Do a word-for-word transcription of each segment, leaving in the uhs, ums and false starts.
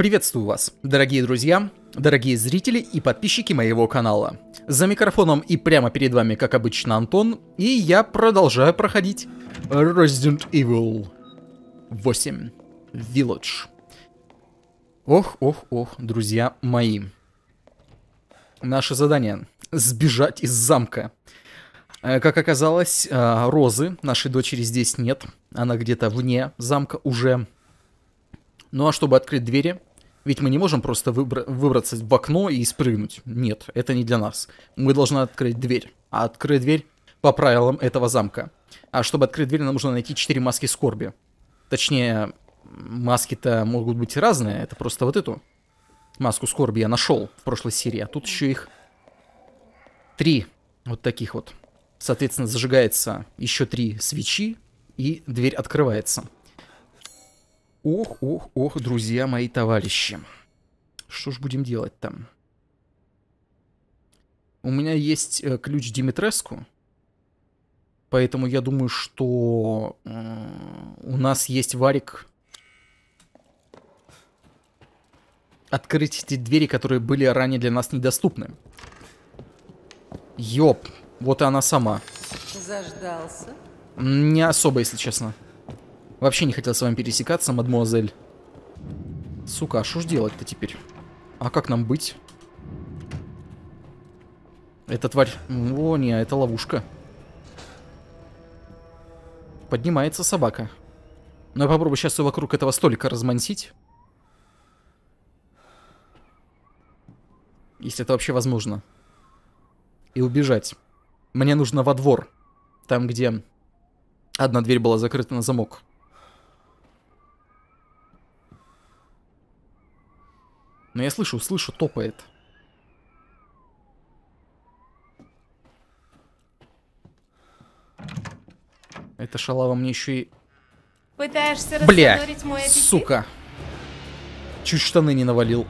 Приветствую вас, дорогие друзья, дорогие зрители и подписчики моего канала. За микрофоном и прямо перед вами, как обычно, Антон, и я продолжаю проходить Resident Evil восемь Village. Ох, ох, ох, друзья мои. Наше задание — сбежать из замка. Как оказалось, Розы, нашей дочери, здесь нет. Она где-то вне замка уже. Ну а чтобы открыть двери, ведь мы не можем просто выбра- выбраться в окно и спрыгнуть. Нет, это не для нас. Мы должны открыть дверь. А открыть дверь по правилам этого замка. А чтобы открыть дверь, нам нужно найти четыре маски скорби. Точнее, маски-то могут быть разные. Это просто вот эту маску скорби я нашел в прошлой серии. А тут еще их три вот таких вот. Соответственно, зажигается еще три свечи, и дверь открывается. Ох, ох, ох, друзья мои, товарищи. Что ж будем делать там? У меня есть э, ключ Димитреску. Поэтому я думаю, что э, у нас есть варик открыть эти двери, которые были ранее для нас недоступны. Ёп, вот и она сама. Заждался? Не особо, если честно. Вообще не хотел с вами пересекаться, мадемуазель. Сука, а что ж делать-то теперь? А как нам быть? Эта тварь... О, не, это ловушка. Поднимается собака. Но я попробую сейчас ее вокруг этого столика размансить. Если это вообще возможно. И убежать. Мне нужно во двор. Там, где одна дверь была закрыта на замок. Но я слышу, слышу, топает. Это шалава мне еще и... Пытаешься Бля, рассорить мой аппетит? сука. Чуть штаны не навалил.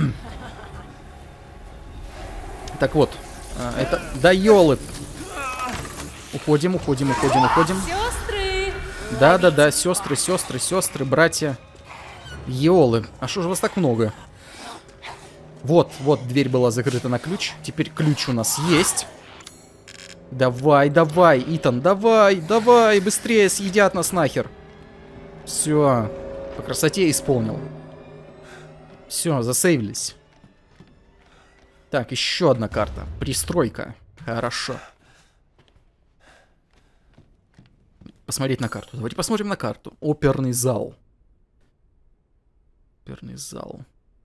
Так вот, это... Да ёлы. Уходим, уходим, уходим, уходим. Сестры! Да-да-да, сестры, сестры, сестры, братья. Ёлы, а что же вас так много? Вот, вот, дверь была закрыта на ключ. Теперь ключ у нас есть. Давай, давай, Итан, давай, давай, быстрее, съедят нас нахер. Все, по красоте исполнил. Все, засейвились. Так, еще одна карта. Пристройка. Хорошо. Посмотреть на карту. Давайте посмотрим на карту. Оперный зал. Оперный зал.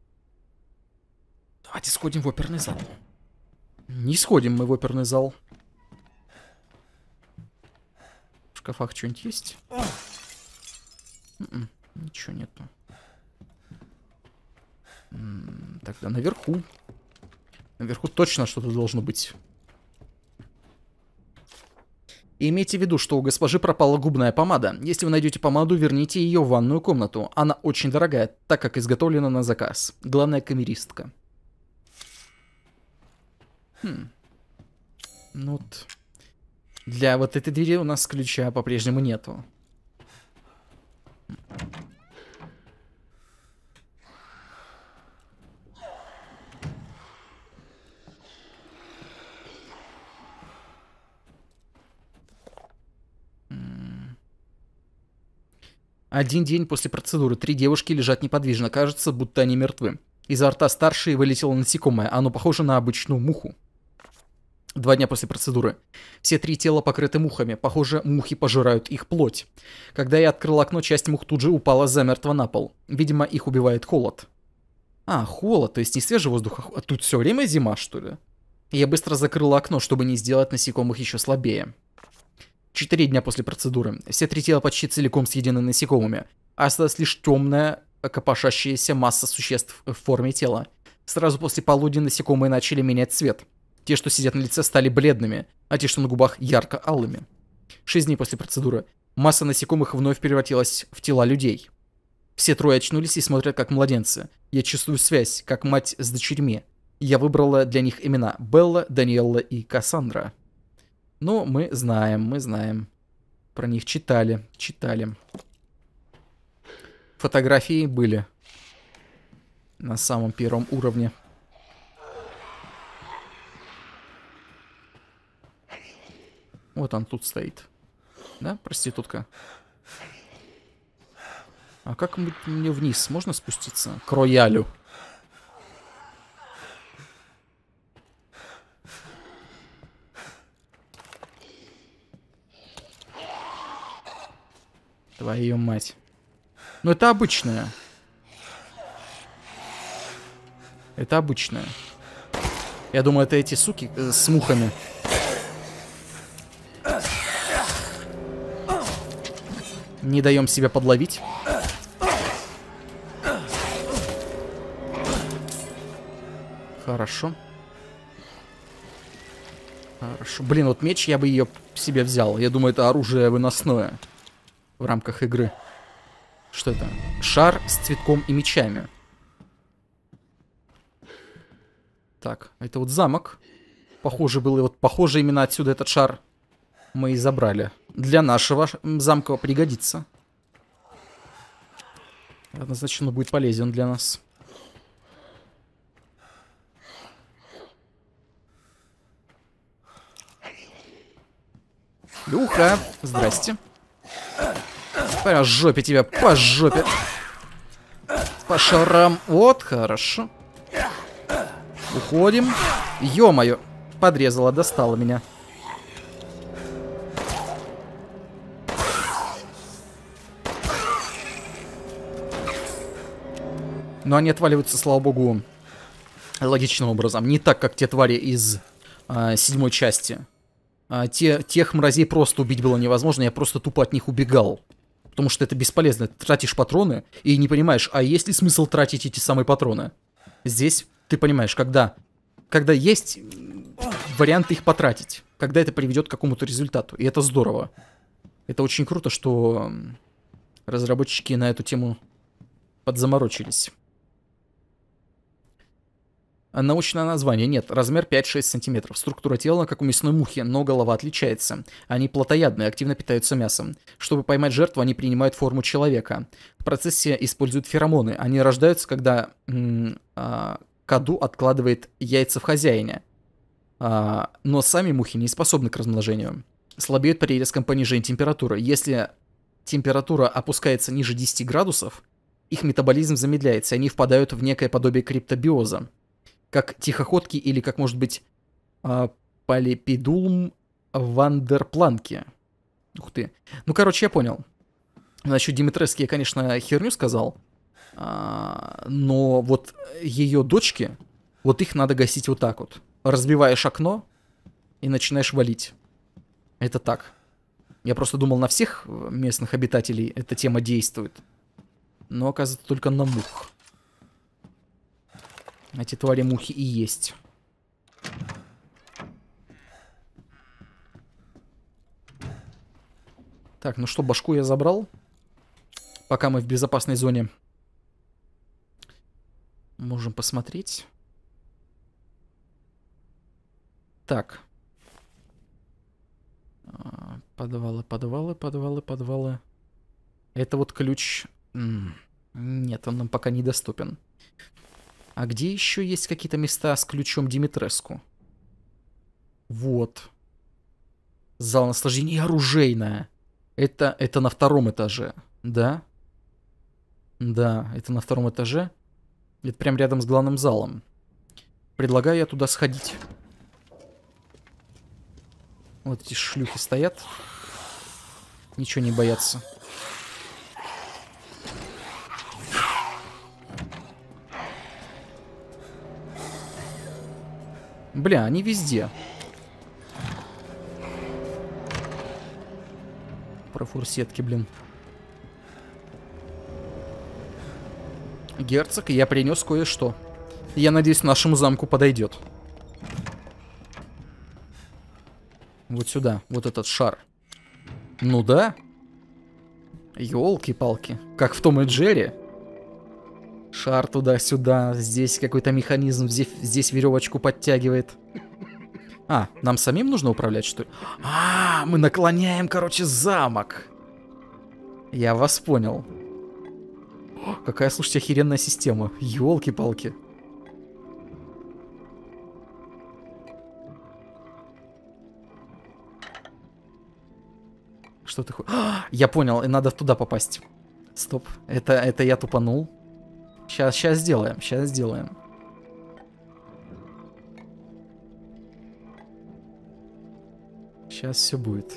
Давайте сходим в оперный зал. Не сходим мы в оперный зал. В шкафах что-нибудь есть? М-м, ничего нету. М-м, тогда наверху. Наверху точно что-то должно быть. И имейте в виду, что у госпожи пропала губная помада. Если вы найдете помаду, верните ее в ванную комнату. Она очень дорогая, так как изготовлена на заказ. Главная камеристка. Хм. Ну вот. Для вот этой двери у нас ключа по-прежнему нету. Один день после процедуры. Три девушки лежат неподвижно. Кажется, будто они мертвы. Изо рта старшей вылетело насекомое. Оно похоже на обычную муху. Два дня после процедуры. Все три тела покрыты мухами. Похоже, мухи пожирают их плоть. Когда я открыл окно, часть мух тут же упала замертво на пол. Видимо, их убивает холод. А, холод, то есть не свежий воздух, а тут все время зима, что ли? Я быстро закрыл окно, чтобы не сделать насекомых еще слабее. Четыре дня после процедуры. Все три тела почти целиком съедены насекомыми. Осталась лишь темная, копошащаяся масса существ в форме тела. Сразу после полудня насекомые начали менять цвет. Те, что сидят на лице, стали бледными, а те, что на губах, ярко-алыми. Шесть дней после процедуры. Масса насекомых вновь превратилась в тела людей. Все трое очнулись и смотрят как младенцы. Я чувствую связь, как мать с дочерьми. Я выбрала для них имена Белла, Даниэлла и Кассандра. Но мы знаем, мы знаем. Про них читали, читали. Фотографии были. На самом первом уровне. Вот он тут стоит. Да, проститутка? А как мне вниз? Можно спуститься? К роялю. Твою мать. Ну это обычная. Это обычная. Я думаю, это эти суки э, с мухами. Не даем себя подловить. Хорошо. Хорошо. Блин, вот меч я бы ее себе взял. Я думаю, это оружие выносное в рамках игры. Что это? Шар с цветком и мечами. Так, это вот замок. Похоже было, вот похоже именно отсюда этот шар мы и забрали. Для нашего замка пригодится. Однозначно будет полезен для нас. Люха, здрасте. По жопе тебя, по жопе. По шарам. Вот, хорошо. Уходим. Ё-моё. Подрезала, достала меня. Но они отваливаются, слава богу, логичным образом. Не так, как те твари из а, седьмой части. А, те, тех мразей просто убить было невозможно. Я просто тупо от них убегал. Потому что это бесполезно. Ты тратишь патроны и не понимаешь, а есть ли смысл тратить эти самые патроны? Здесь ты понимаешь, когда, когда есть варианты их потратить. Когда это приведет к какому-то результату. И это здорово. Это очень круто, что разработчики на эту тему подзаморочились. Научное название нет. Размер пять-шесть сантиметров. Структура тела, как у мясной мухи, но голова отличается. Они плотоядные, активно питаются мясом. Чтобы поймать жертву, они принимают форму человека. В процессе используют феромоны. Они рождаются, когда м- а, каду откладывает яйца в хозяине. А, но сами мухи не способны к размножению. Слабеют при резком понижении температуры. Если температура опускается ниже десяти градусов, их метаболизм замедляется, и они впадают в некое подобие криптобиоза. Как тихоходки или, как может быть, э, Полипедулум вандерпланки. Ух ты. Ну, короче, я понял. Насчет Димитрески я, конечно, херню сказал. А, но вот ее дочки, вот их надо гасить вот так вот. Разбиваешь окно и начинаешь валить. Это так. Я просто думал, на всех местных обитателей эта тема действует. Но, оказывается, только на мух. Эти твари мухи и есть. Так, ну что, башку я забрал. Пока мы в безопасной зоне. Можем посмотреть. Так. Подвалы, подвалы, подвалы, подвалы. Это вот ключ... Нет, он нам пока недоступен. А где еще есть какие-то места с ключом Димитреску? Вот. Зал наслаждения и оружейная. Это, это на втором этаже. Да? Да, это на втором этаже. Это прям рядом с главным залом. Предлагаю я туда сходить. Вот эти шлюхи стоят. Ничего не боятся. Бля, они везде. Про фурсетки, блин. Герцог, я принес кое-что. Я надеюсь, нашему замку подойдет. Вот сюда, вот этот шар. Ну да. Ёлки-палки. Как в Том и Джерри. Шар туда-сюда. Здесь какой-то механизм. Здесь, здесь веревочку подтягивает. А, нам самим нужно управлять, что ли? А, мы наклоняем, короче, замок. Я вас понял. О, какая, слушайте, охеренная система. Ёлки-палки. Что ты хочешь? Я понял, надо туда попасть. Стоп, это, это я тупанул. Сейчас, сейчас сделаем, сейчас сделаем. Сейчас все будет.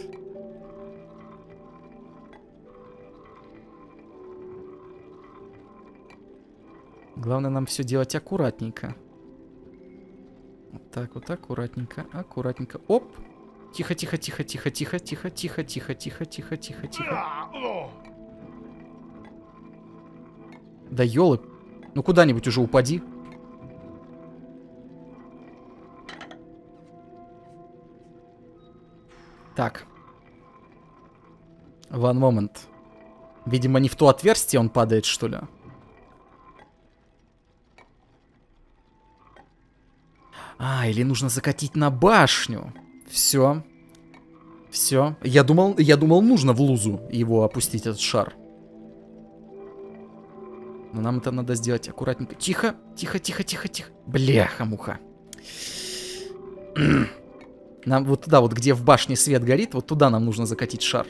Главное нам все делать аккуратненько. Вот так вот, аккуратненько, аккуратненько. Оп! Тихо, тихо, тихо, тихо, тихо, тихо, тихо, тихо, тихо, тихо, тихо, тихо. Да ёлы. Ну куда-нибудь уже упади. Так. One moment. Видимо, не в то отверстие он падает, что ли? А, или нужно закатить на башню. Все. Все. Я думал, я думал, нужно в лузу его опустить, этот шар. Но нам это надо сделать аккуратненько. Тихо, тихо, тихо, тихо, тихо. Бляха-муха. Нам вот туда, вот где в башне свет горит, вот туда нам нужно закатить шар.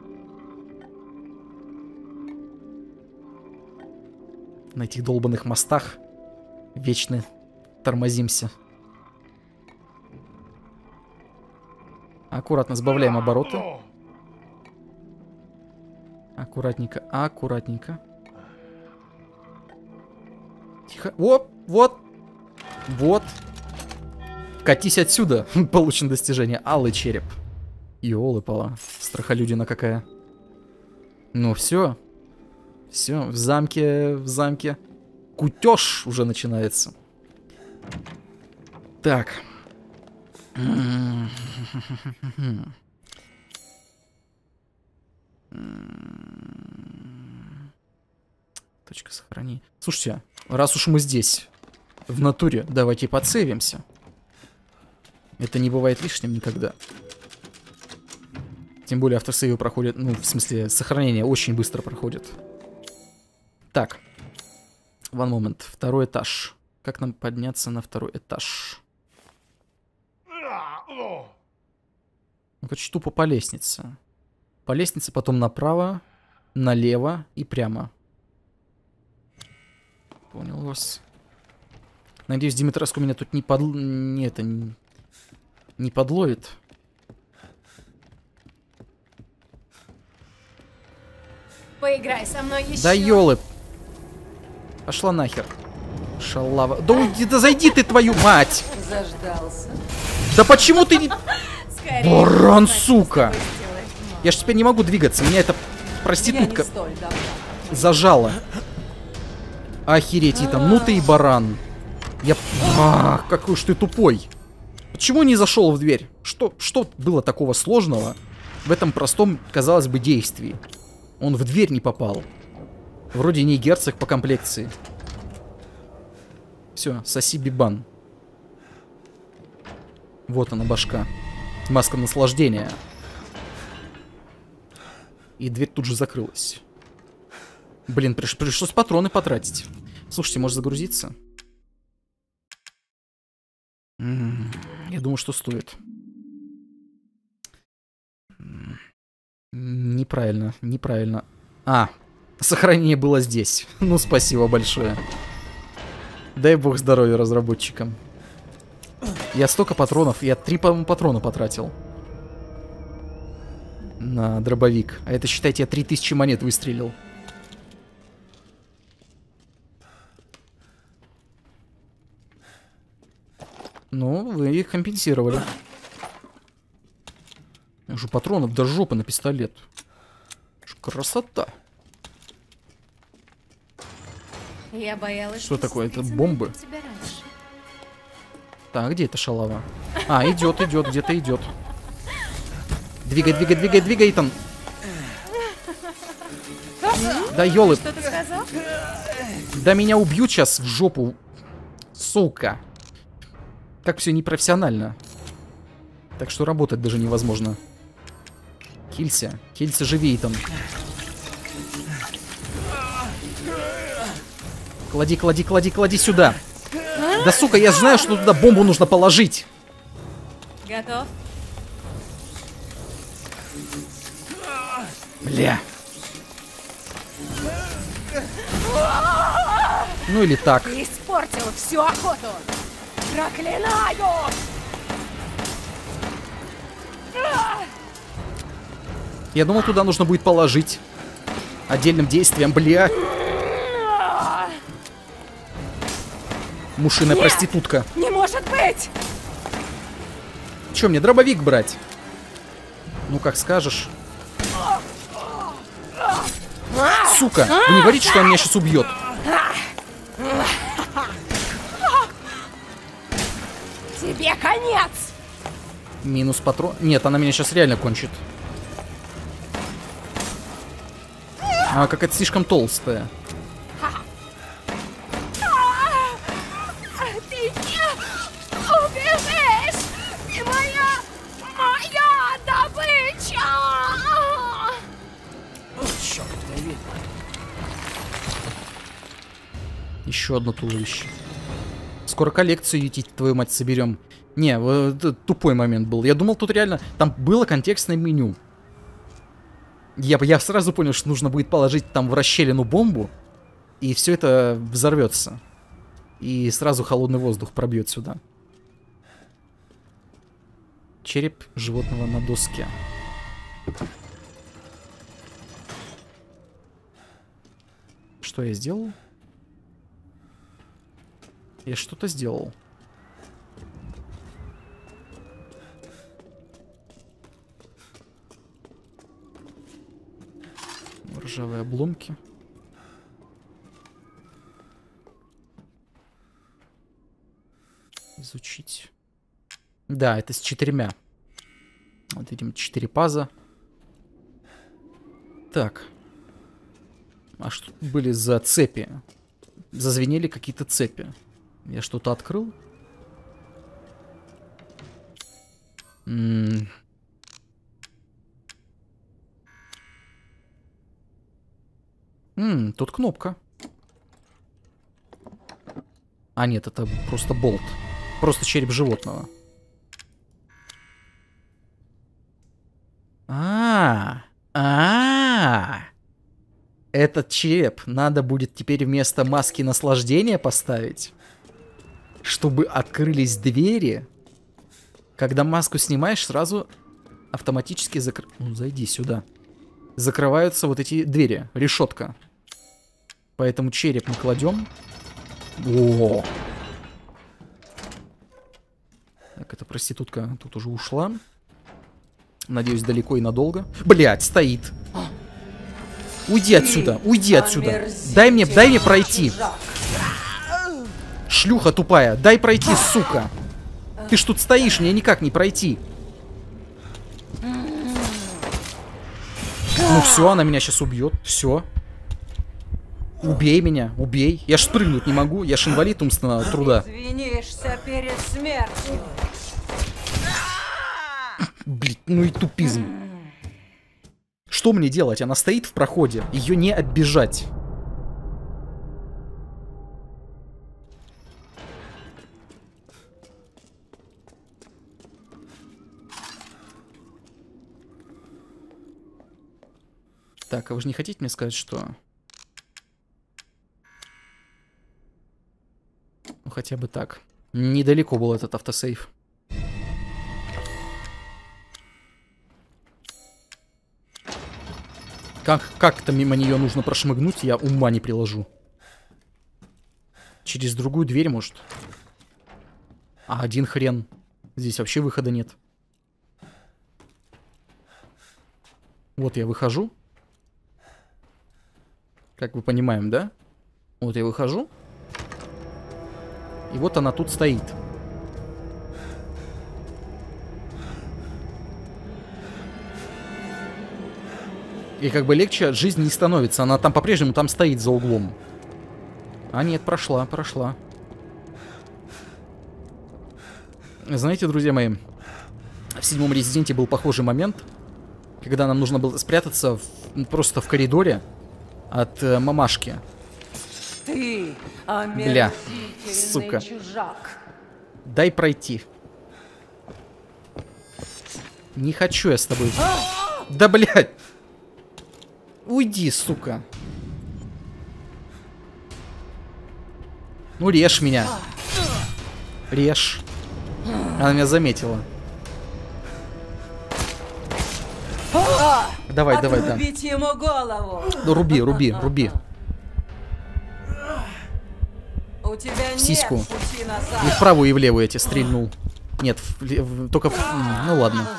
На этих долбанных мостах вечно тормозимся. Аккуратно сбавляем обороты. Аккуратненько, аккуратненько. Тихо. Оп, вот. Вот. Катись отсюда. Получено достижение. Алый череп. Ёлы-пала. Страхолюдина какая. Ну все. Все. В замке, в замке. Кутеж уже начинается. Так. Точка сохрани. Слушайте, раз уж мы здесь, в натуре, давайте подсейвимся. Это не бывает лишним никогда. Тем более автосейвы проходят, ну, в смысле, сохранение очень быстро проходит. Так. One moment. Второй этаж. Как нам подняться на второй этаж? Ну, короче, тупо по лестнице. По лестнице, потом направо, налево и прямо. Понял вас. Надеюсь, Димитреску меня тут не под... Не, это... Не, не подловит. Поиграй со мной еще. Да ёлы. Пошла нахер. Шалава. Да уйди, да зайди ты, твою мать! Заждался. Да почему ты не... Скорее, Баран, знать, сука! что с тобой сделать. Я ж теперь не могу двигаться. Меня эта Я проститутка не столь давно. зажала. Охереть, Итан. Ну ты и баран. Я... А, какой ж ты тупой. Почему не зашел в дверь? Что, что было такого сложного в этом простом, казалось бы, действии? Он в дверь не попал. Вроде не герцог по комплекции. Все, соси бибан. Вот она, башка. Маска наслаждения. И дверь тут же закрылась. Блин, приш пришлось патроны потратить. Слушайте, может загрузиться? М-м, я думаю, что стоит. Неправильно, неправильно. А, сохранение было здесь. Ну, спасибо большое. Дай бог здоровья разработчикам. Я столько патронов, я три, по-моему, патрона потратил. На дробовик. А это, считайте, я три тысячи монет выстрелил. Ну, вы их компенсировали. Уже патронов до жопы на пистолет. Красота. Я боялась, Что такое? Это зацепиться бомбы? на тебя раньше. Так, где эта шалава? А, идет, идет, где-то идет. Двигай, двигай, двигай, двигай, Итан. Да ёлы. Что ты сказал? Да меня убьют сейчас в жопу. Сука. Как все непрофессионально. Так что работать даже невозможно. Килься. Килься, живи, Итан. Клади, клади, клади, клади сюда. Да, сука, я знаю, что туда бомбу нужно положить. Готов? Бля. Ну или так. Ты испортил всю охоту. Проклинаю! Я думал, туда нужно будет положить. Отдельным действием, бля. Мушиная Нет! проститутка. Не может быть! Че, мне дробовик брать? Ну, как скажешь. Сука, вы не говорите, что он меня сейчас убьет. Тебе конец! Минус патрон. Нет, она меня сейчас реально кончит. Она какая-то слишком толстая. Ты не убежишь! Ты моя... моя добыча! Еще одно туловище. Скоро коллекцию ютить, твою мать, соберем. Не, вот это тупой момент был. Я думал, тут реально... Там было контекстное меню. Я, я сразу понял, что нужно будет положить там в расщелину бомбу. И все это взорвется. И сразу холодный воздух пробьет сюда. Череп животного на доске. Что я сделал? Я что-то сделал. Ржавые обломки. Изучить. Да, это с четырьмя. Вот видим, четыре паза. Так. А что тут были за цепи? Зазвенели какие-то цепи. Я что-то открыл? М-м. М-м, тут кнопка. А нет, это просто болт. Просто череп животного. А, а, этот череп надо будет теперь вместо маски наслаждения поставить, чтобы открылись двери. Когда маску снимаешь, сразу автоматически закр... Ну, зайди сюда. Закрываются вот эти двери, решетка. Поэтому череп мы кладем. О! Так, эта проститутка тут уже ушла. Надеюсь, далеко и надолго. Блять, стоит. Уйди отсюда, уйди отсюда. Дай мне, дай мне пройти. Шлюха тупая, дай пройти, сука. Ты ж тут стоишь, мне никак не пройти. Ну все, она меня сейчас убьет. Все. Убей меня, убей. Я ж спрыгнуть не могу, я ж инвалид умственного труда. Извинишься перед смертью. Блин, ну и тупизм. Что мне делать? Она стоит в проходе. Ее не оббежать. Так, а вы же не хотите мне сказать, что... Ну, хотя бы так. Недалеко был этот автосейв. Как, как-то мимо нее нужно прошмыгнуть, я ума не приложу. Через другую дверь, может? А один хрен. Здесь вообще выхода нет. Вот я выхожу. Как вы понимаем, да? Вот я выхожу. И вот она тут стоит. И как бы легче от жизни не становится. Она там по-прежнему там стоит за углом. А нет, прошла, прошла. Знаете, друзья мои, в седьмом Резиденте был похожий момент, когда нам нужно было спрятаться в, просто в коридоре от э, мамашки. Ты Бля, омерзительный сука. чужак. Дай пройти. Не хочу я с тобой. Да, блядь. Уйди, сука. Ну, режь меня. Режь. Она меня заметила. Давай, давай, да. Отрубить ему голову. Ну, руби, руби, руби. У тебя В сиську. нет пути назад. И в правую, и в левую я тебе стрельнул. Нет, в, в, только... В, ну, ладно.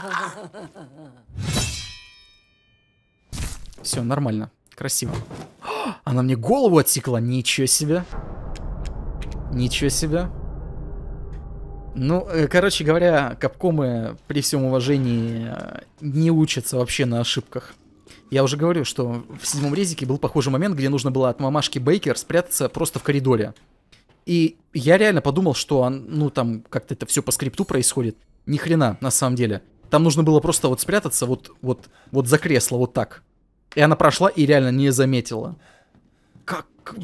Все, нормально. Красиво. Она мне голову отсекла. Ничего себе. Ничего себе. Ну, короче говоря, капкомы, при всем уважении, не учатся вообще на ошибках. Я уже говорю, что в седьмом резике был похожий момент, где нужно было от мамашки Бейкер спрятаться просто в коридоре. И я реально подумал, что, ну, там как-то это все по скрипту происходит. Ни хрена, на самом деле. Там нужно было просто вот спрятаться вот, вот, вот за кресло, вот так. И она прошла и реально не заметила. Как...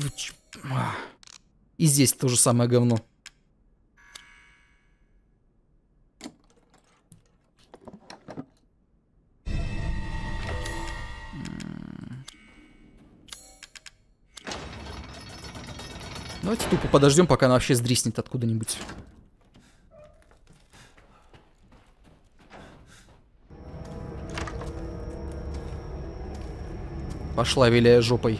И здесь то же самое говно. Давайте тупо подождем, пока она вообще сдриснет откуда-нибудь. Пошла, виляя жопой.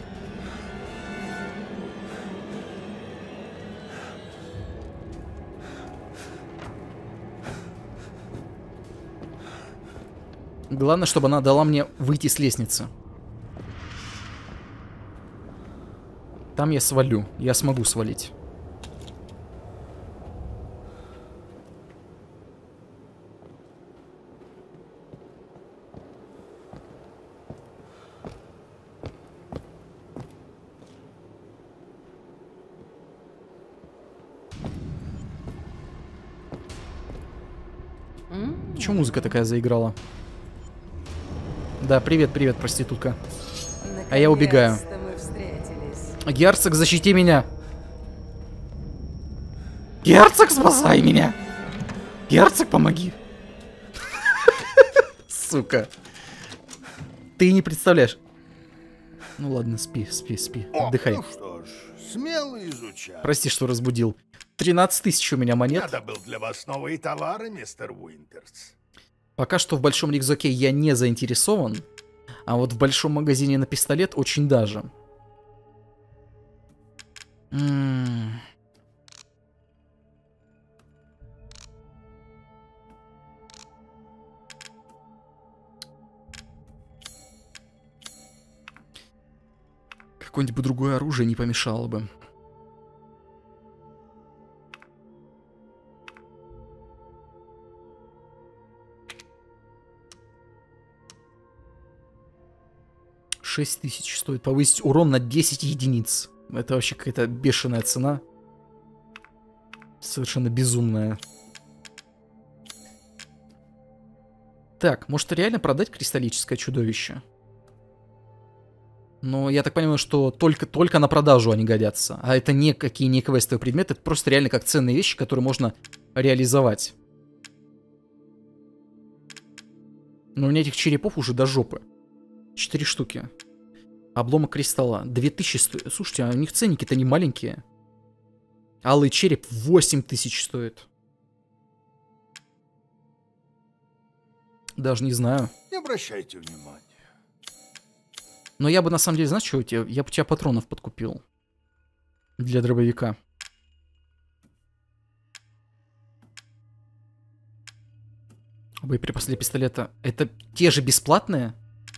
Главное, чтобы она дала мне выйти с лестницы. Там я свалю. Я смогу свалить. Почему музыка такая заиграла? Да, привет, привет, проститутка. А я убегаю. Герцог, защити меня! Герцог, спасай меня! Герцог, помоги! Сука. Ты не представляешь. Ну ладно, спи, спи, спи. Отдыхай. Ну что ж, смело изучай. Прости, что разбудил. тринадцать тысяч у меня монет. Я добыл для вас новые товары, мистер Уинтерс. Пока что в большом рюкзаке я не заинтересован. А вот в большом магазине на пистолет очень даже. М-м. Какое-нибудь другое оружие не помешало бы. шесть тысяч стоит. Повысить урон на десять единиц. Это вообще какая-то бешеная цена. Совершенно безумная. Так, может реально продать кристаллическое чудовище? Но я так понимаю, что только, только на продажу они годятся. А это никакие не квестовые предметы. Это просто реально как ценные вещи, которые можно реализовать. Но у меня этих черепов уже до жопы. Четыре штуки. Обломок кристалла. две тысячи стоит. Слушайте, а у них ценники-то не маленькие. Алый череп восемь тысяч стоит. Даже не знаю. Не обращайте внимания. Но я бы на самом деле, знаешь, что у тебя? Я бы у тебя патронов подкупил. Для дробовика. Боеприпасы для пистолета. Это те же бесплатные?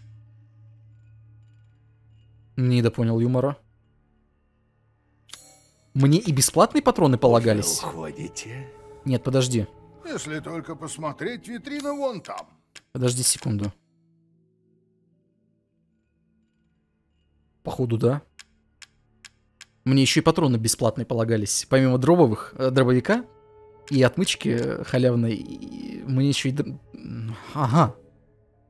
Не допонял юмора. Мне и бесплатные патроны полагались? Вы уходите? Нет, подожди. Если только посмотреть, витрина вон там. Подожди секунду. Походу, да. Мне еще и патроны бесплатные полагались. Помимо дробовых, э, дробовика и отмычки халявной, и мне еще и... Д... Ага.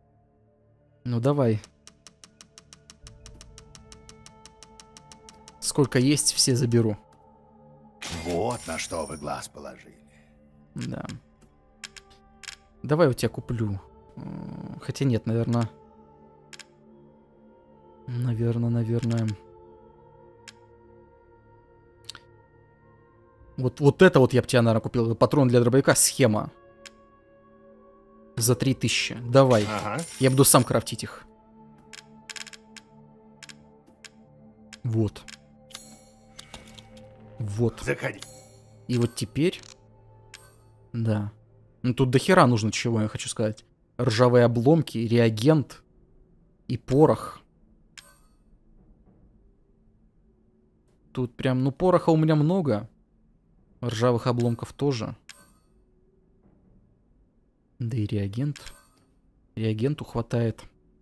Ну, давай. сколько есть, все заберу. Вот на что вы глаз положили. Да. Давай у тебя куплю. Хотя нет, наверное... Наверное, наверное... Вот, вот это вот я бы тебя, наверное, купил. Патрон для дробовика, схема. За три тысячи. Давай. Ага. Я буду сам крафтить их. Вот. Вот. Заходи. И вот теперь... Да. Ну тут до хера нужно чего, я хочу сказать. Ржавые обломки, реагент и порох. Тут прям, ну пороха у меня много. Ржавых обломков тоже. Да и реагент. Реагенту хватает.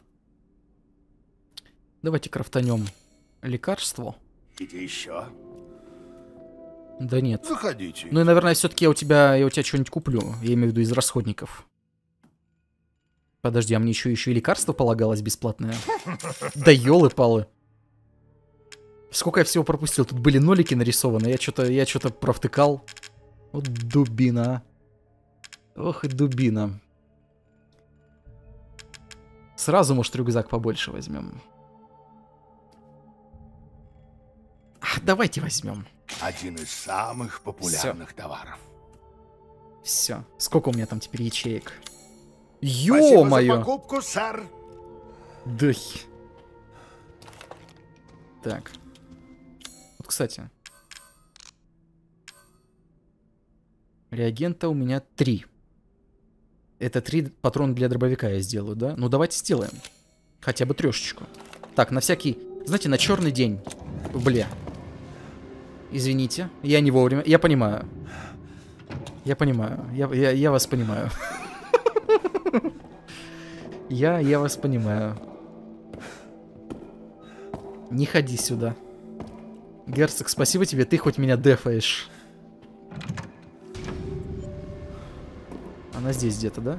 Давайте крафтанем лекарство. Идите еще. Да нет. Заходите. Ну и, наверное, все-таки я у тебя, я у тебя что-нибудь куплю. Я имею в виду из расходников. Подожди, а мне еще, еще и лекарство полагалось бесплатное? Да елы-палы. Сколько я всего пропустил? Тут были нолики нарисованы. Я что-то я что-то провтыкал. Вот дубина. Ох и дубина. Сразу, может, рюкзак побольше возьмем. А, давайте возьмем. Один из самых популярных Всё. товаров. Все. Сколько у меня там теперь ячеек? Спасибо Ё-моё! за покупку, сэр. Да. Так. Вот, кстати. Реагента у меня три. Это три патрона для дробовика я сделаю, да? Ну, давайте сделаем. Хотя бы трешечку. Так, на всякий... Знаете, на черный день. Бля. Извините, я не вовремя. Я понимаю. Я понимаю. Я, я, я вас понимаю. Я, я вас понимаю. Не ходи сюда. Герцог, спасибо тебе, ты хоть меня дефаешь. Она здесь где-то, да?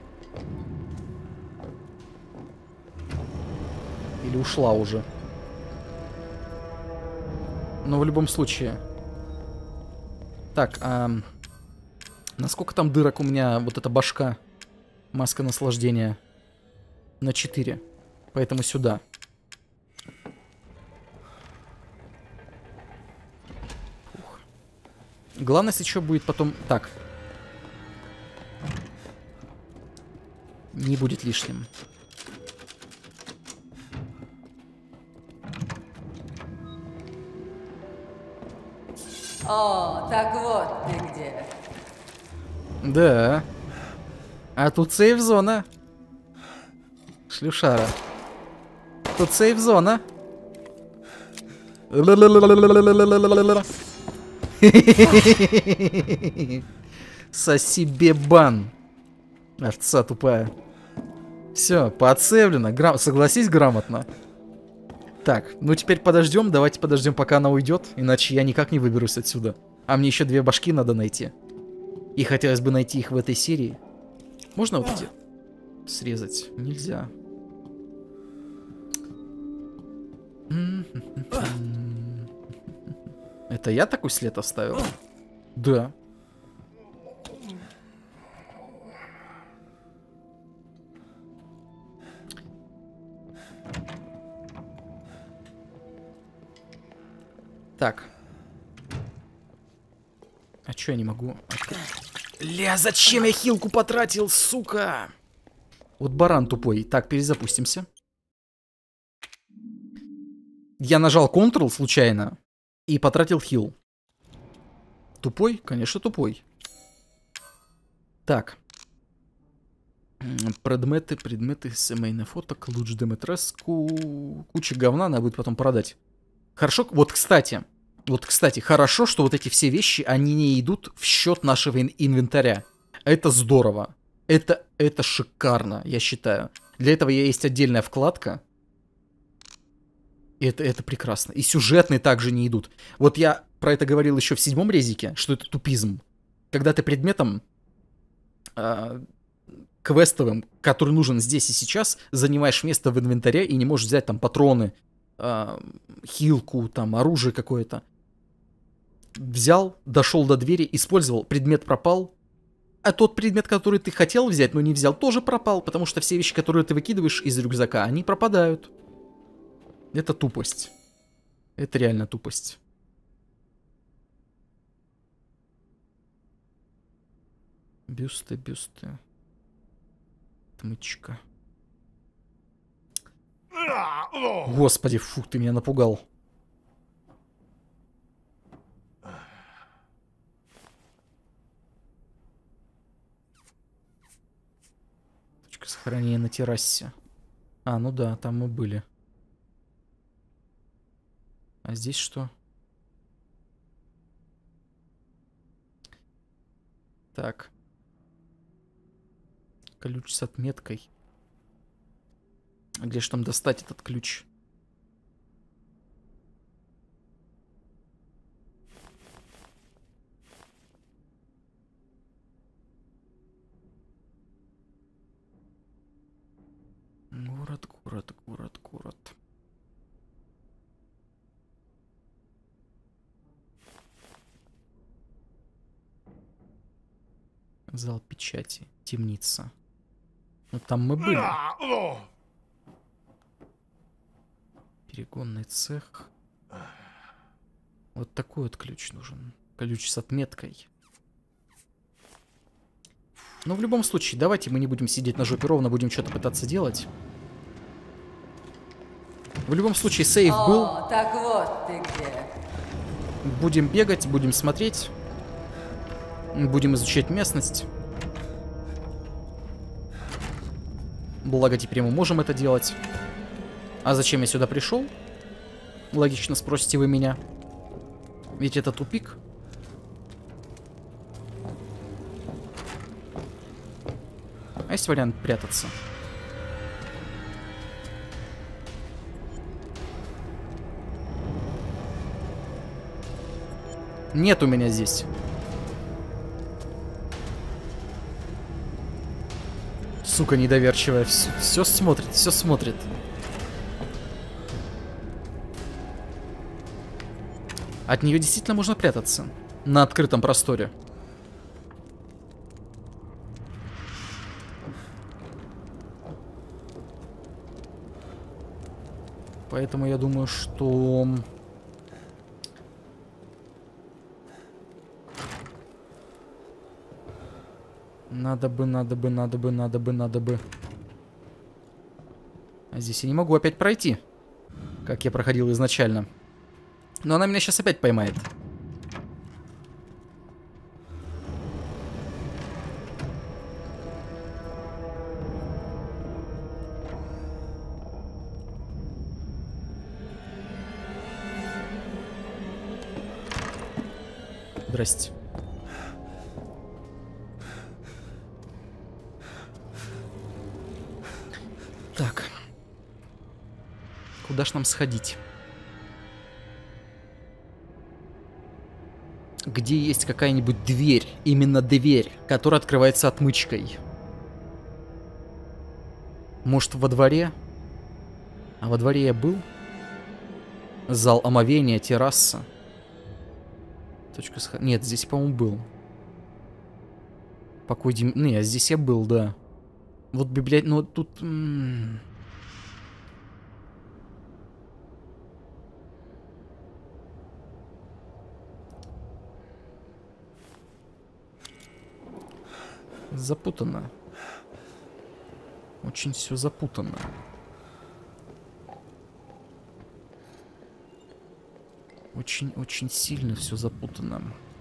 Или ушла уже? Но в любом случае. Так, а... насколько там дырок у меня вот эта башка? Маска наслаждения. На четыре. Поэтому сюда. Фух. Главное, если что, будет потом... Так. Не будет лишним. О, так вот ты где. Да. А тут сейф-зона. Шлюшара. Тут сейф-зона. Соси бебан. Овца тупая. Все, поотсевлено. Грам... Согласись грамотно. Так, ну теперь подождем. Давайте подождем, пока она уйдет. Иначе я никак не выберусь отсюда. А мне еще две башки надо найти. И хотелось бы найти их в этой серии. Можно вот эти срезать? Нельзя. Это я такой след оставил? Да. Так. А чё я не могу открыть? Ля, зачем я хилку потратил, сука? Вот баран тупой. Так, перезапустимся. Я нажал Ctrl случайно и потратил хил. Тупой? Конечно, тупой. Так. Предметы, предметы, семейное фото, ключ Деметреску. Куча говна надо будет потом продать. Хорошо, вот кстати, вот кстати, хорошо, что вот эти все вещи, они не идут в счет нашего ин инвентаря. Это здорово. Это, это шикарно, я считаю. Для этого есть отдельная вкладка. Это, это прекрасно. И сюжетные также не идут. Вот я про это говорил еще в седьмом резике, что это тупизм. Когда ты предметом э, квестовым, который нужен здесь и сейчас, занимаешь место в инвентаре и не можешь взять там патроны э, хилку, там, оружие какое-то. Взял, дошел до двери, использовал, предмет пропал. А тот предмет, который ты хотел взять, но не взял, тоже пропал, потому что все вещи, которые ты выкидываешь из рюкзака, они пропадают. Это тупость. Это реально тупость. Бюсты, бюсты. Отмычка. Господи, фу, ты меня напугал. Точка сохранения на террасе. А, ну да, там мы были. А здесь что? Так. Ключ с отметкой. А где же там достать этот ключ? Город, город, город, город. Зал печати. Темница. Ну там мы были. Перегонный цех. Вот такой вот ключ нужен. Ключ с отметкой. Но в любом случае, давайте мы не будем сидеть на жопе ровно, будем что-то пытаться делать. В любом случае, сейф был. О, так вот ты где. Будем бегать, будем смотреть. Будем изучать местность. Благо, теперь мы можем это делать. А зачем я сюда пришел? Логично спросите вы меня. Ведь это тупик. А есть вариант прятаться? Нет у меня здесь. Сука недоверчивая. Все, все смотрит, все смотрит. От нее действительно можно прятаться. На открытом просторе. Поэтому я думаю, что... Надо бы, надо бы, надо бы, надо бы, надо бы. А здесь я не могу опять пройти, как я проходил изначально. Но она меня сейчас опять поймает. Здрасте. Так. Куда ж нам сходить? Где есть какая-нибудь дверь, именно дверь, которая открывается отмычкой? Может, во дворе? А во дворе я был? Зал омовения, терраса. Точка сх... Нет, здесь, по-моему, был. Покой Дим... Не, здесь я был, да. Вот библиотека... Ну, тут... М -м... Запутанно. Очень все запутанно. Очень-очень сильно все запутанно.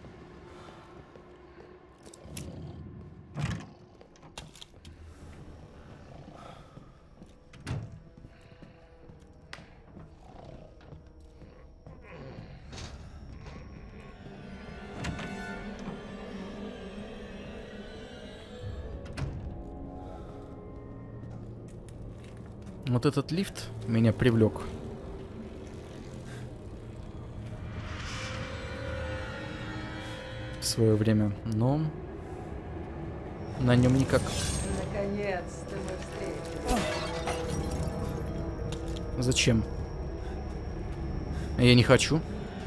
Вот этот лифт меня привлек. В свое время, но на нем никак. Наконец-то мы встретились. Зачем? Я не хочу.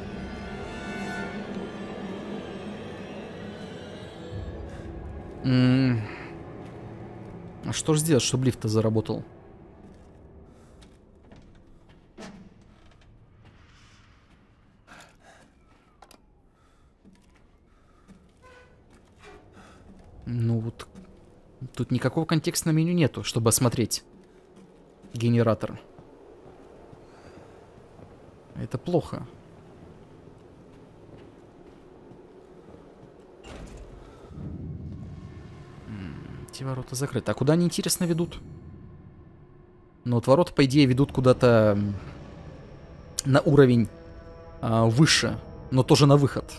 М-м- а что же сделать, чтобы лифт-то заработал? Ну вот, тут никакого контекстного меню нету, чтобы осмотреть генератор. Это плохо. Эти ворота закрыты. А куда они, интересно, ведут? Ну вот ворота, по идее, ведут куда-то на уровень а, выше, но тоже на выход.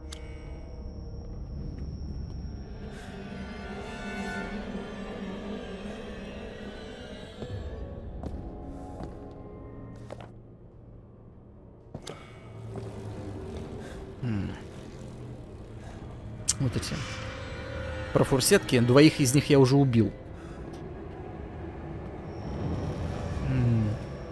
Вот эти профурсетки. Двоих из них я уже убил. М-м.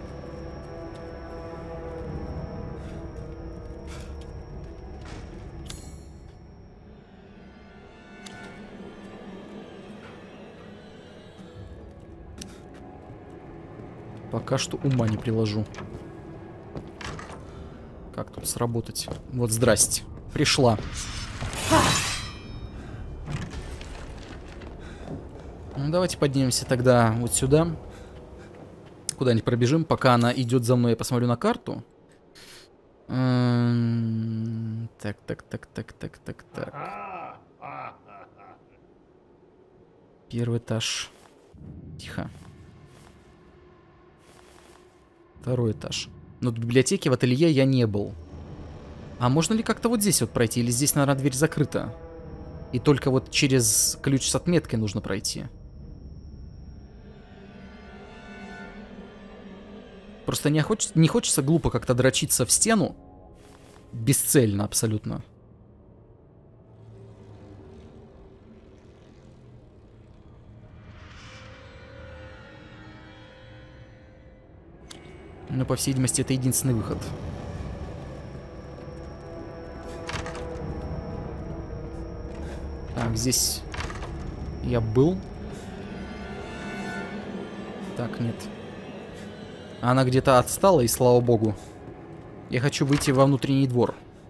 Пока что ума не приложу. Как тут сработать? Вот, здрасте. Пришла. Ну, давайте поднимемся тогда вот сюда. Куда-нибудь пробежим. Пока она идет за мной, я посмотрю на карту. М-м- так, так, так, так, так, так, так. Первый этаж. Тихо. Второй этаж. Но в библиотеке, в ателье я не был. А можно ли как-то вот здесь вот пройти? Или здесь, наверное, дверь закрыта? И только вот через ключ с отметкой нужно пройти. Просто не, хоч... не хочется глупо как-то дрочиться в стену. Бесцельно абсолютно. Но, по всей видимости, это единственный выход. Так, здесь я был. Так, нет. Она где-то отстала, и слава богу. Я хочу выйти во внутренний двор.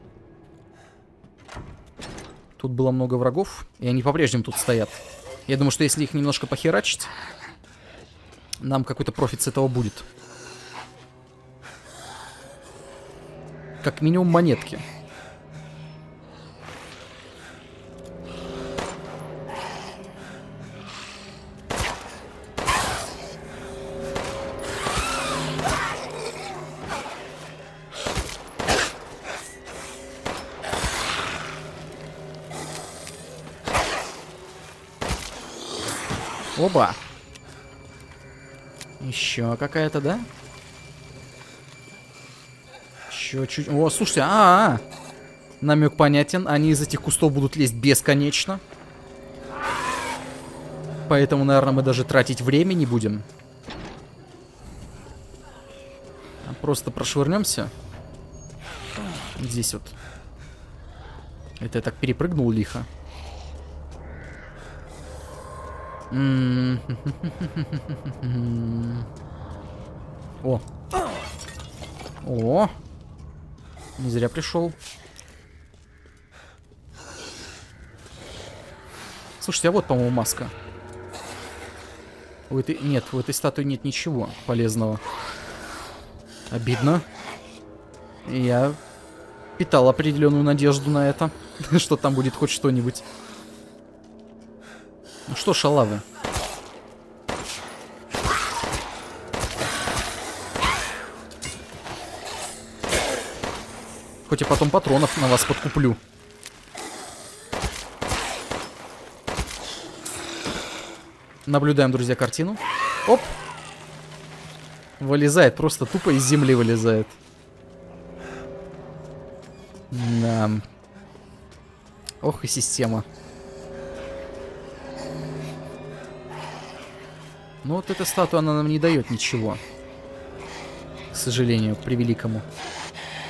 Тут было много врагов, и они по-прежнему тут стоят. Я думаю, что если их немножко похерачить, нам какой-то профит с этого будет. Как минимум монетки. Оба. Еще какая-то, да? Еще чуть... О, слушайте, а, -а, а намек понятен. Они из этих кустов будут лезть бесконечно. Поэтому, наверное, мы даже тратить время не будем. Просто прошвырнемся. Здесь вот. Это я так перепрыгнул лихо. О. О. Не зря пришел. Слушайте, а вот, по-моему, маска. У этой... Нет, у этой статуи нет ничего полезного. Обидно. Я питал определенную надежду на это. Что там будет хоть что-нибудь. Ну что, шалавы? Хоть и потом патронов на вас подкуплю. Наблюдаем, друзья, картину. Оп! Вылезает, просто тупо из земли вылезает. Да. Ох и система. Ну вот эта статуя, она нам не дает ничего. К сожалению, к превеликому.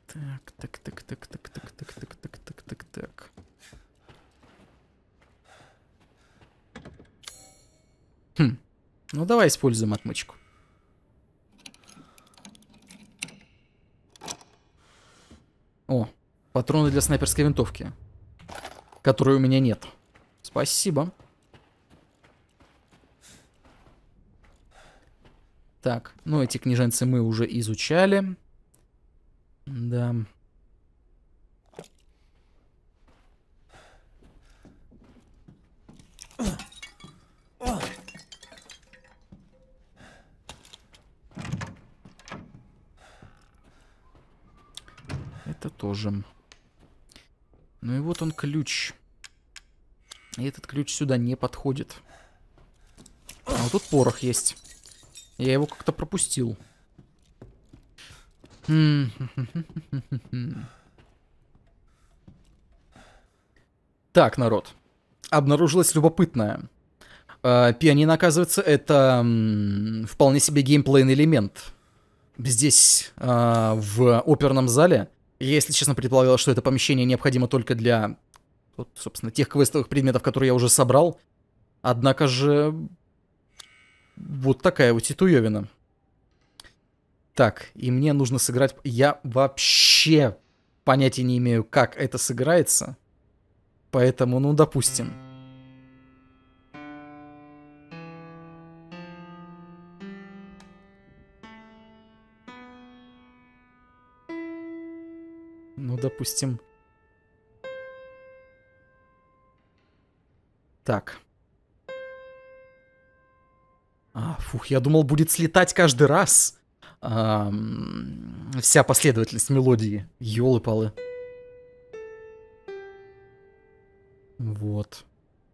Так, так, так, так, так, так, так, так, так, так, так, так. Хм. Ну давай используем отмычку. О, патроны для снайперской винтовки, которой у меня нет. Спасибо. Так, ну эти книженцы мы уже изучали. Да. Это тоже. Ну и вот он ключ. И этот ключ сюда не подходит. А вот тут порох есть. Я его как-то пропустил. Так, народ. Обнаружилось любопытное. Э, пианино, оказывается, это м, вполне себе геймплейный элемент. Здесь, э, в оперном зале, я, если честно, предполагал, что это помещение необходимо только для, вот, собственно, тех квестовых предметов, которые я уже собрал. Однако же, вот такая вот титуевина. Так, и мне нужно сыграть... Я вообще понятия не имею, как это сыграется. Поэтому, ну, допустим. Ну, допустим. Так. А, фух, я думал, будет слетать каждый раз. А, вся последовательность мелодии. Ёлы-палы. Вот.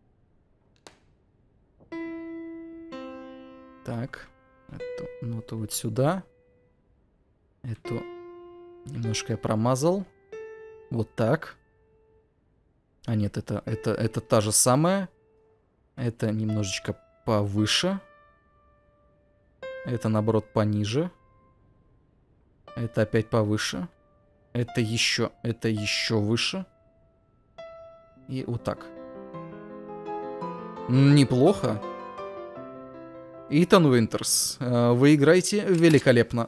Так. Эту ноту вот сюда. Эту немножко я промазал. Вот так. А нет, это, это, это та же самая. Это немножечко повыше. Это, наоборот, пониже. Это опять повыше. Это еще, это еще выше. И вот так. Неплохо. Итан Уинтерс, вы играете великолепно.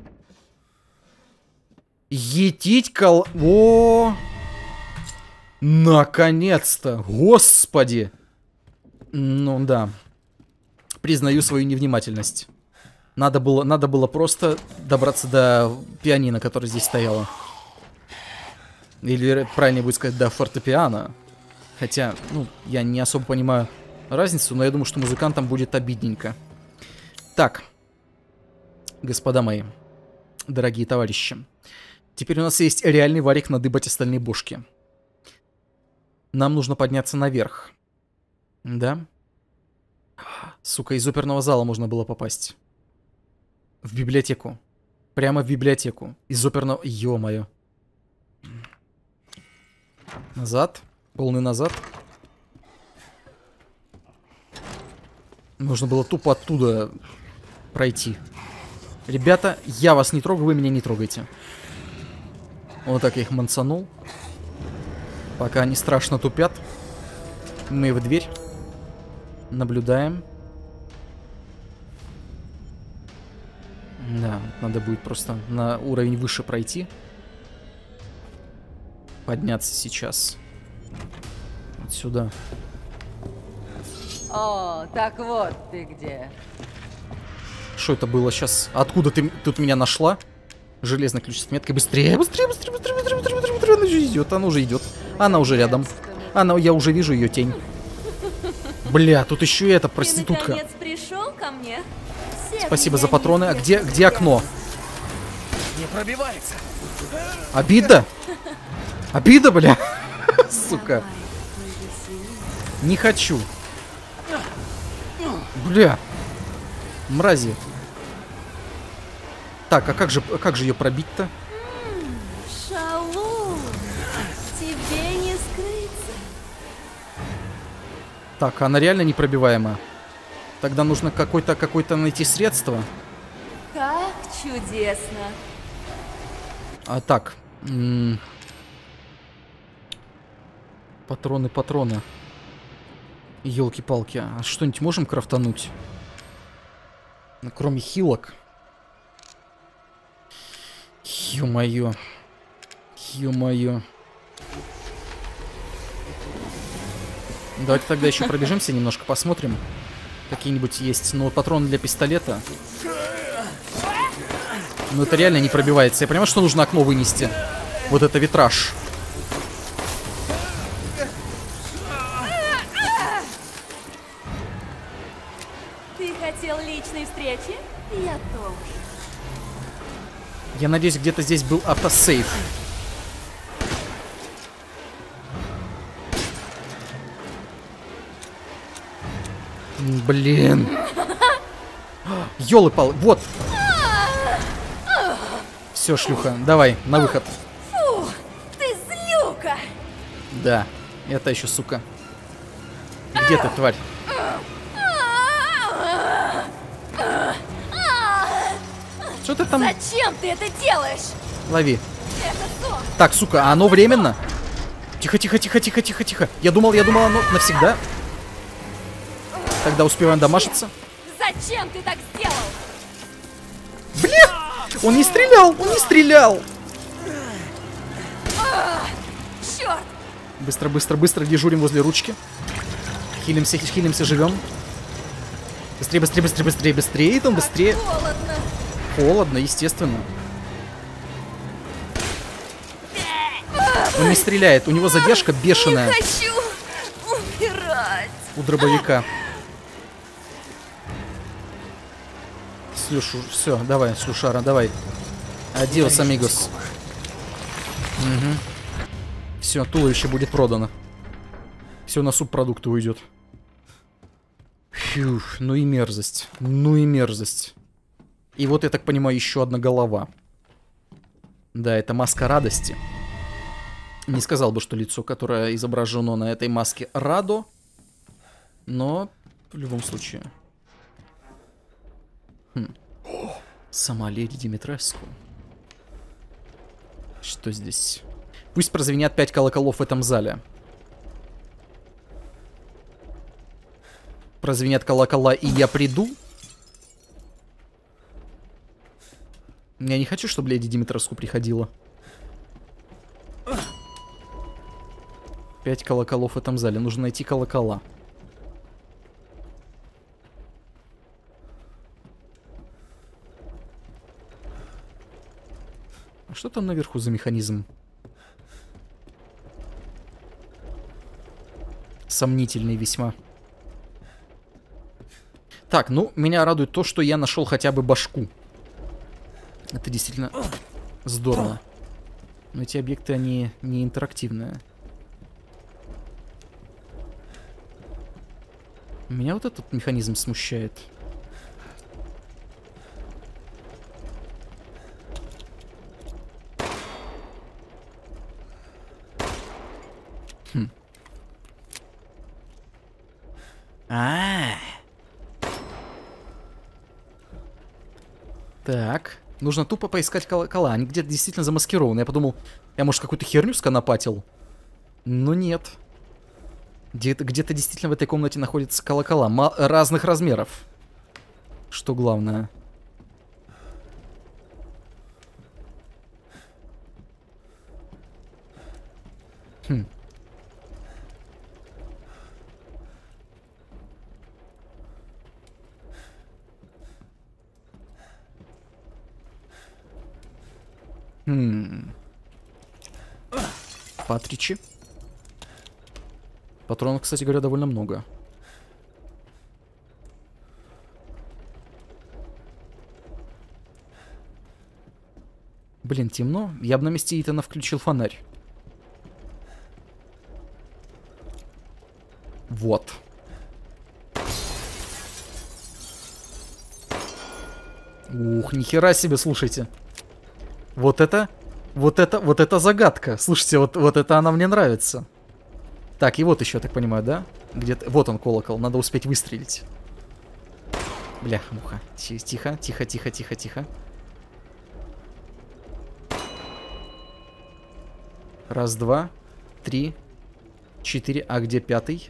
Етить кол... О! Наконец-то! Господи! Ну да. Признаю свою невнимательность. Надо было, надо было просто добраться до пианино, которое здесь стояло. Или правильнее будет сказать, до фортепиано. Хотя, ну, я не особо понимаю разницу, но я думаю, что музыкантам будет обидненько. Так. Господа мои. Дорогие товарищи. Теперь у нас есть реальный варик надыбать остальные бошки. Нам нужно подняться наверх. Да? Сука, из оперного зала можно было попасть. В библиотеку. Прямо в библиотеку. Из оперного... Ё-моё. Назад. Полный назад. Нужно было тупо оттуда пройти. Ребята, я вас не трогаю, вы меня не трогайте. Вот так я их мансанул. Пока они страшно тупят. Мы в дверь. Наблюдаем. Да, надо будет просто на уровень выше пройти. Подняться сейчас. Вот сюда. О, так вот ты где. Что это было сейчас? Откуда ты тут меня нашла? Железный ключ с меткой. Быстрее, быстрее, быстрее, быстрее, быстрее, быстрее, быстрее, быстрее. Она уже идет, она уже идет. Она уже рядом. Она, я уже вижу ее тень. Бля, тут еще и эта проститутка. Ты наконец пришел ко мне? Всех Спасибо меня за патроны. А не где, где окно? Не пробивается. Обида? Обида, бля. Сука. Не хочу. Бля. Мрази. Так, а как же, как же ее пробить-то? Шалун, тебе не скрыться. Так, она реально непробиваема. Тогда нужно какое-то какое-то найти средство. Как чудесно. А так, М-м. Патроны, патроны. Ёлки-палки. А что-нибудь можем крафтануть? Ну, кроме хилок. Ё-моё. Ё-моё. Давайте тогда еще пробежимся немножко, посмотрим. Какие-нибудь есть, ну, патроны для пистолета. Ну, это реально не пробивается. Я понимаю, что нужно окно вынести. Вот это витраж. Ты хотел личной встречи? Я тоже. Я надеюсь, где-то здесь был автосейв. Блин. Ёлы-палы, вот. Все, шлюха, давай, на выход. Фу, ты злюка! Да, это еще сука. Где ты, тварь? Что ты там? Зачем ты это делаешь? Лови. Это сон. Так, сука, а оно временно? Тихо, тихо, тихо, тихо, тихо, тихо. Я думал, я думал, оно навсегда. Тогда успеваем дамажиться. Зачем ты так сделал? Блин! Он не стрелял! Он не стрелял! Черт! Быстро, быстро, быстро дежурим возле ручки. Хилимся, хилимся, живем. Быстрее, быстрее, быстрее, быстрее, быстрее, там быстрее. Холодно. Холодно, естественно. Он не стреляет, у него задержка бешеная. Не хочу умирать. У дробовика. Слюшу, все, давай, слюшара, давай. Адиос, амигос. Угу. Все, туловище будет продано. Все на субпродукты уйдет. Фью, ну и мерзость. Ну и мерзость. И вот, я так понимаю, еще одна голова. Да, это маска радости. Не сказал бы, что лицо, которое изображено на этой маске, Радо. Но в любом случае. Хм. Сама леди Димитреску. Что здесь? Пусть прозвенят пять колоколов в этом зале. Прозвенят колокола, и я приду. Я не хочу, чтобы леди Димитреску приходила. Пять колоколов в этом зале. Нужно найти колокола. А что там наверху за механизм? Сомнительный весьма. Так, ну, меня радует то, что я нашел хотя бы башку. Это действительно здорово. Но эти объекты, они не интерактивные. Меня вот этот механизм смущает. Хм. А-а-а. Так. Нужно тупо поискать колокола. Они где-то действительно замаскированы. Я подумал, я, может, какую-то херню сконопатил? Но нет. Где-то где действительно в этой комнате находятся колокола. Ма разных размеров. Что главное. Хм. Хм. Патричи. Патронов, кстати говоря, довольно много. Блин, темно. Я бы на месте Итана включил фонарь. Вот. Ух, нихера себе, слушайте. Вот это, вот это, вот это загадка. Слушайте, вот, вот это она мне нравится. Так, и вот еще, я так понимаю, да? Где-то, вот он колокол, надо успеть выстрелить. Бляха-муха. Тихо, тихо, тихо, тихо, тихо. Раз, два, три, четыре. А где пятый?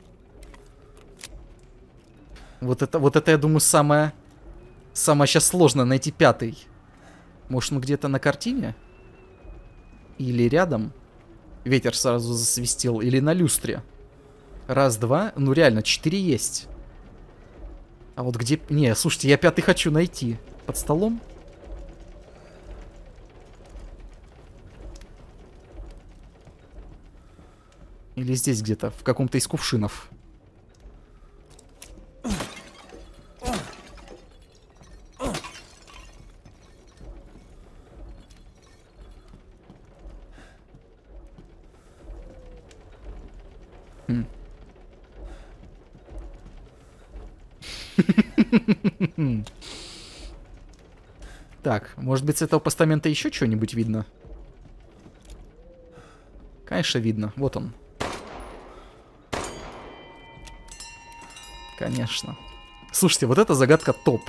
Вот это, вот это, я думаю, самое... Самое сейчас сложно найти пятый. Может, он где-то на картине? Или рядом? Ветер сразу засвистел. Или на люстре? Раз, два. Ну, реально, четыре есть. А вот где... Не, слушайте, я пятый хочу найти. Под столом? Или здесь где-то, в каком-то из кувшинов. Хм. Так, может быть, с этого постамента еще что-нибудь видно? Конечно, видно. Вот он. Конечно. Слушайте, вот эта загадка топ.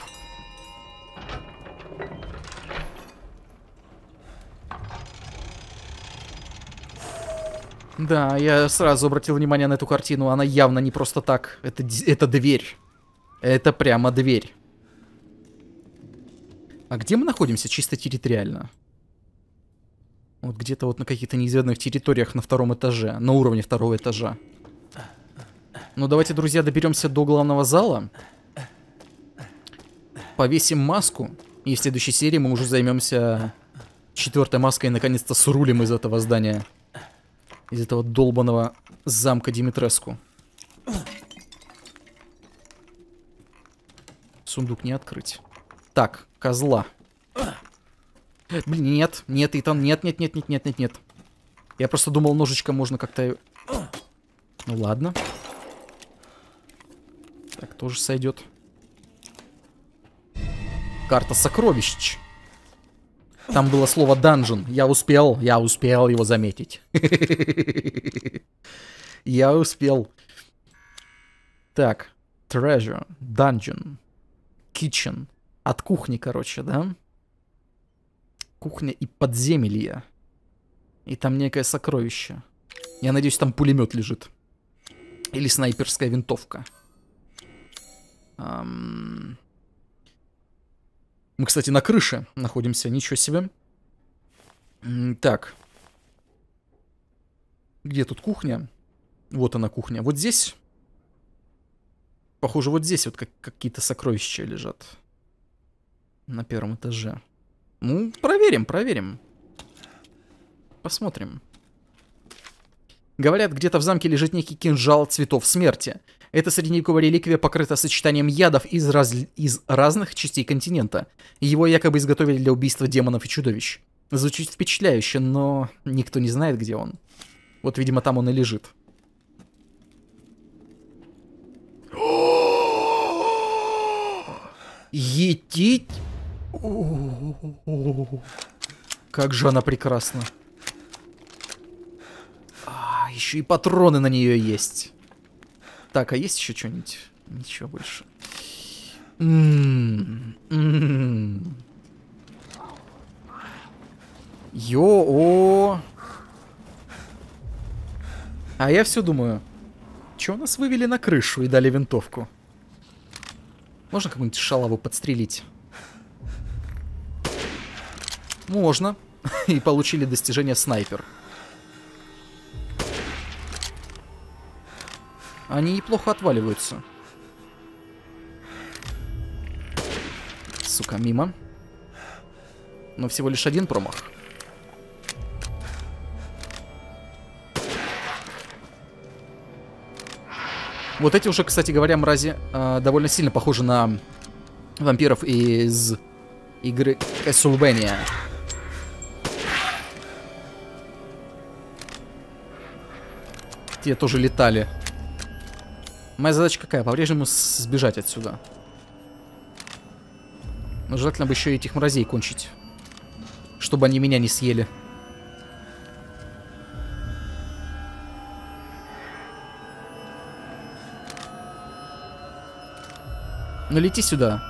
Да, я сразу обратил внимание на эту картину. Она явно не просто так. Это, это дверь. Это прямо дверь. А где мы находимся чисто территориально? Вот где-то вот на каких-то неизведанных территориях на втором этаже. На уровне второго этажа. Ну давайте, друзья, доберемся до главного зала. Повесим маску. И в следующей серии мы уже займемся четвертой маской и наконец-то срулим из этого здания. Из этого долбаного замка Димитреску. Сундук не открыть. Так, козла. Блин, нет, нет, Итан, нет, нет, нет, нет, нет, нет, нет. Я просто думал, ножичком можно как-то... Ну ладно. Так, тоже сойдет. Карта сокровищ. Там было слово dungeon. Я успел, я успел его заметить. Я успел. Так, treasure, dungeon, kitchen. От кухни, короче, да? Кухня и подземелье. И там некое сокровище. Я надеюсь, там пулемет лежит. Или снайперская винтовка. Um... Мы, кстати, на крыше находимся. Ничего себе. Так. Где тут кухня? Вот она, кухня. Вот здесь. Похоже, вот здесь вот как какие-то сокровища лежат. На первом этаже. Ну, проверим, проверим. Посмотрим. Говорят, где-то в замке лежит некий кинжал цветов смерти. Эта средневековая реликвия покрыта сочетанием ядов из, раз... из разных частей континента. Его якобы изготовили для убийства демонов и чудовищ. Звучит впечатляюще, но никто не знает, где он. Вот, видимо, там он и лежит. Етить! Как же она прекрасна. А, еще и патроны на нее есть. Так, а есть еще что-нибудь? Ничего больше. М-м-м. Йо-о. А я все думаю, что нас вывели на крышу и дали винтовку? Можно какую-нибудь шалаву подстрелить? Можно. И получили достижение снайпер. Они неплохо отваливаются. Сука, мимо. Но всего лишь один промах. Вот эти уже, кстати говоря, мрази э, довольно сильно похожи на вампиров из игры Castlevania. Те тоже летали. Моя задача какая? По-прежнему сбежать отсюда. Но желательно бы еще и этих мразей кончить. Чтобы они меня не съели. Ну лети сюда.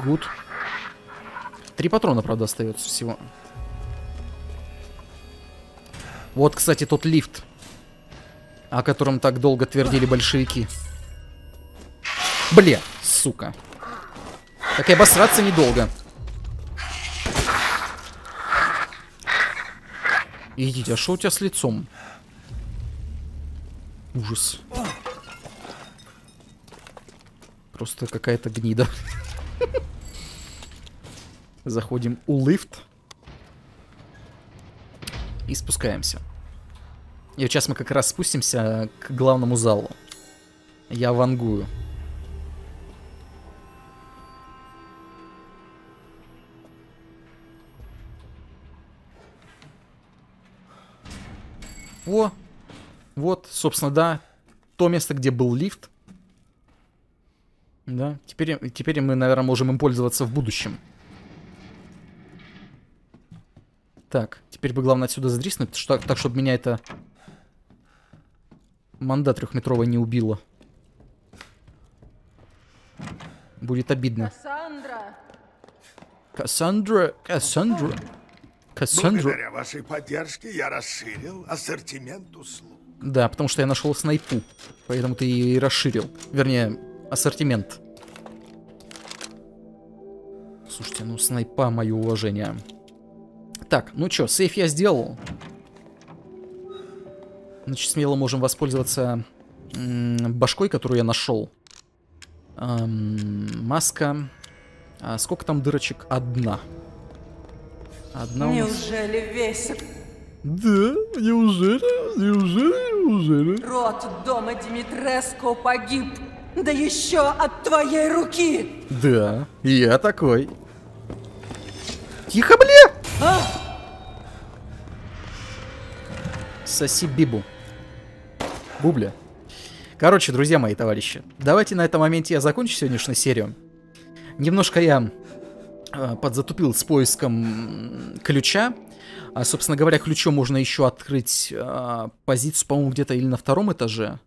Good. Три патрона, правда, остается всего. Вот, кстати, тот лифт, о котором так долго твердили большевики. Бля, сука. Так и обосраться недолго. Идите, а что у тебя с лицом? Ужас. Просто какая-то гнида. Заходим у лифт. И спускаемся. И вот сейчас мы как раз спустимся к главному залу. Я вангую. О, вот, собственно, да, то место, где был лифт. Да, теперь, теперь мы, наверное, можем им пользоваться в будущем. Так, теперь бы главное отсюда задриснуть, что, так, чтобы меня это манда трехметровая не убила. Будет обидно. Кассандра! Кассандра, Кассандра, Кассандра. Благодаря вашей поддержке я расширил ассортимент услуг. Да, потому что я нашел снайпу, поэтому ты и расширил. Вернее, ассортимент. Слушайте, ну снайпа, мое уважение. Так, ну чё, сейф я сделал. Значит, смело можем воспользоваться башкой, которую я нашел. Эм, маска. А сколько там дырочек? Одна. Одна у нас... Неужели весь Да, неужели? Неужели? Неужели? род дома Димитреско погиб? Да еще от твоей руки! Да, я такой. Тихо, бля! А? Соси бибу. Бубля. Короче, друзья мои, товарищи, давайте на этом моменте я закончу сегодняшнюю серию. Немножко я э, подзатупил с поиском ключа. А, собственно говоря, ключом можно еще открыть э, позицию, по-моему, где-то или на втором этаже.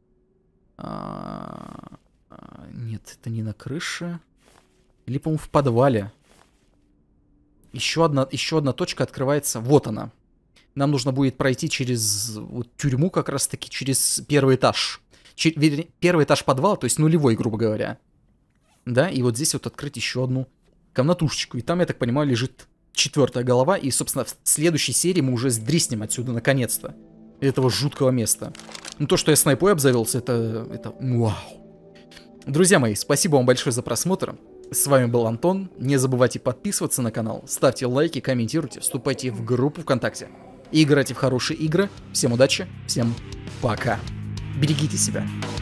А, а, нет, это не на крыше. Или, по-моему, в подвале. Еще одна, еще одна точка открывается. Вот она. Нам нужно будет пройти через вот, тюрьму, как раз-таки через первый этаж. Чер, вернее, первый этаж подвала, то есть нулевой, грубо говоря. Да, и вот здесь вот открыть еще одну комнатушечку. И там, я так понимаю, лежит четвертая голова. И, собственно, в следующей серии мы уже сдриснем отсюда, наконец-то. Этого жуткого места. Ну, то, что я снайпой обзавелся, это... это... вау. Друзья мои, спасибо вам большое за просмотр. С вами был Антон. Не забывайте подписываться на канал, ставьте лайки, комментируйте, вступайте в группу ВКонтакте. И играйте в хорошие игры. Всем удачи, всем пока. Берегите себя.